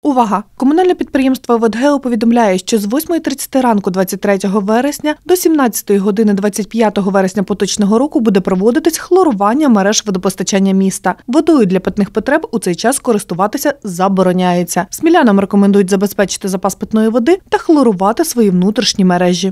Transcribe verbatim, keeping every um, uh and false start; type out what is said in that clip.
Увага! Комунальне підприємство «ВодГео» повідомляє, що з восьмої тридцяти ранку двадцять третього вересня до сімнадцятої години двадцять п'ятого вересня поточного року буде проводитись хлорування мереж водопостачання міста. Водою для питних потреб у цей час користуватися забороняється. Смілянам рекомендують забезпечити запас питної води та хлорувати свої внутрішні мережі.